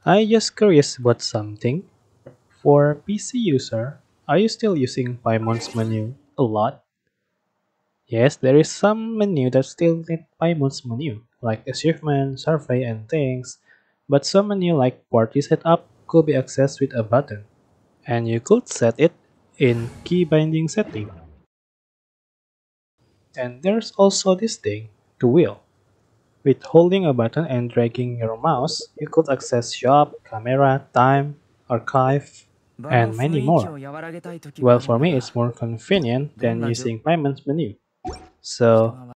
I just curious about something. For PC user, are you still using Paimon's menu a lot? Yes, there is some menu that still need Paimon's menu, like achievement, survey, and things. But some menu like party setup could be accessed with a button, and you could set it in key binding setting. And there's also this thing, the wheel. With holding a button and dragging your mouse, you could access shop, camera, time, archive, 場の and many 雰囲気を more. 和らげたい時があ Well, るの for だ me, it's が、 more convenient どん than な状 using Payment's menu. 人 So, が